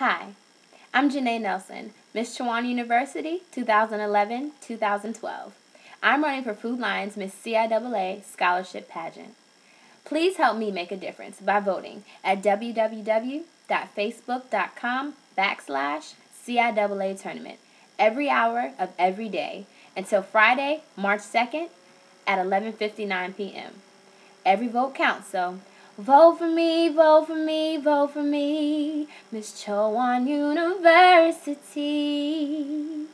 Hi, I'm Jena'y Nelson, Miss Chowan University 2011-2012. I'm running for Food Lion's Miss CIAA Scholarship Pageant. Please help me make a difference by voting at www.facebook.com/CIAA Tournament every hour of every day until Friday, March 2nd at 11:59 p.m. Every vote counts, so vote for me, vote for me, vote for me, Miss Chowan University.